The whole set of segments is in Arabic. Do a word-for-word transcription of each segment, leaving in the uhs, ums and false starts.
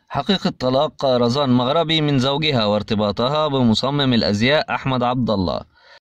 حقيقة طلاق رزان مغربي من زوجها وارتباطها بمصمم الأزياء أحمد عبد الله.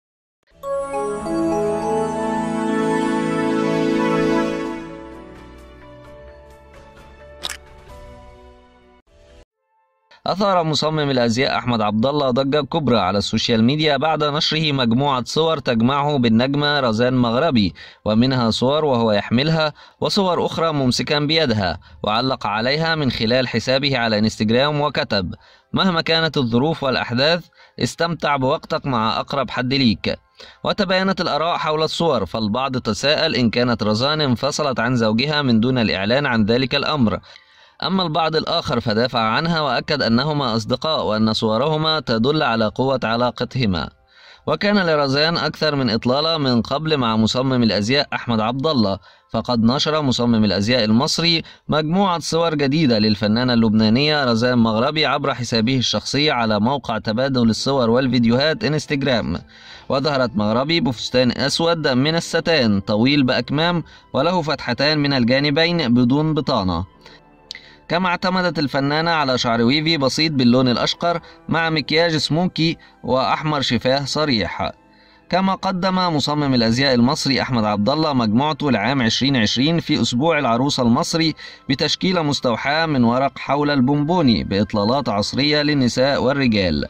أثار مصمم الأزياء أحمد عبد الله ضجة كبرى على السوشيال ميديا بعد نشره مجموعة صور تجمعه بالنجمة رزان مغربي، ومنها صور وهو يحملها وصور أخرى ممسكا بيدها، وعلق عليها من خلال حسابه على انستجرام وكتب: مهما كانت الظروف والأحداث استمتع بوقتك مع أقرب حد ليك. وتباينت الآراء حول الصور، فالبعض تساءل إن كانت رزان انفصلت عن زوجها من دون الإعلان عن ذلك الأمر، أما البعض الآخر فدافع عنها وأكد أنهما أصدقاء وأن صورهما تدل على قوة علاقتهما. وكان لرزان أكثر من إطلالة من قبل مع مصمم الأزياء أحمد عبد الله، فقد نشر مصمم الأزياء المصري مجموعة صور جديدة للفنانة اللبنانية رزان مغربي عبر حسابه الشخصي على موقع تبادل الصور والفيديوهات انستجرام. وظهرت مغربي بفستان أسود من الستان طويل بأكمام وله فتحتان من الجانبين بدون بطانة، كما اعتمدت الفنانة على شعر ويفي بسيط باللون الأشقر مع مكياج سموكي وأحمر شفاه صريح. كما قدم مصمم الأزياء المصري أحمد عبد الله مجموعته لعام عشرين عشرين في أسبوع العروسة المصري بتشكيلة مستوحاة من ورق حول البونبوني بإطلالات عصرية للنساء والرجال.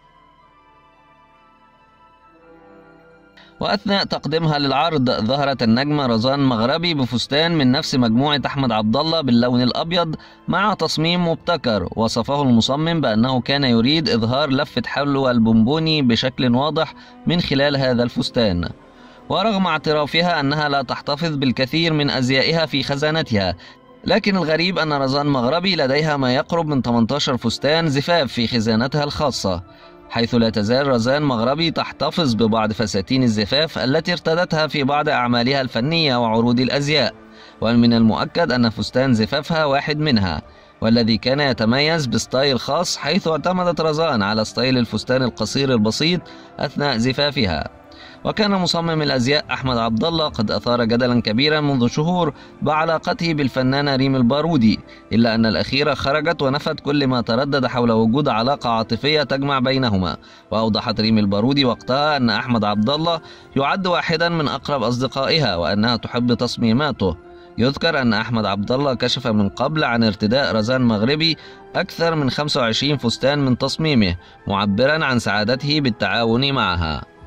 وأثناء تقديمها للعرض ظهرت النجمة رزان مغربي بفستان من نفس مجموعة أحمد عبد الله باللون الأبيض مع تصميم مبتكر وصفه المصمم بأنه كان يريد إظهار لفة حلو البونبوني بشكل واضح من خلال هذا الفستان. ورغم اعترافها أنها لا تحتفظ بالكثير من أزيائها في خزانتها، لكن الغريب أن رزان مغربي لديها ما يقرب من ثمانية عشر فستان زفاف في خزانتها الخاصة، حيث لا تزال رزان مغربي تحتفظ ببعض فساتين الزفاف التي ارتدتها في بعض أعمالها الفنية وعروض الأزياء. ومن المؤكد أن فستان زفافها واحد منها، والذي كان يتميز بستايل خاص، حيث اعتمدت رزان على ستايل الفستان القصير البسيط أثناء زفافها. وكان مصمم الأزياء أحمد عبد الله قد أثار جدلا كبيرا منذ شهور بعلاقته بالفنانة ريم البارودي، إلا أن الأخيرة خرجت ونفت كل ما تردد حول وجود علاقة عاطفية تجمع بينهما. وأوضحت ريم البارودي وقتها أن أحمد عبد الله يعد واحدا من أقرب أصدقائها وأنها تحب تصميماته. يذكر أن أحمد عبد الله كشف من قبل عن ارتداء رزان مغربي أكثر من خمسة وعشرين فستان من تصميمه، معبرا عن سعادته بالتعاون معها.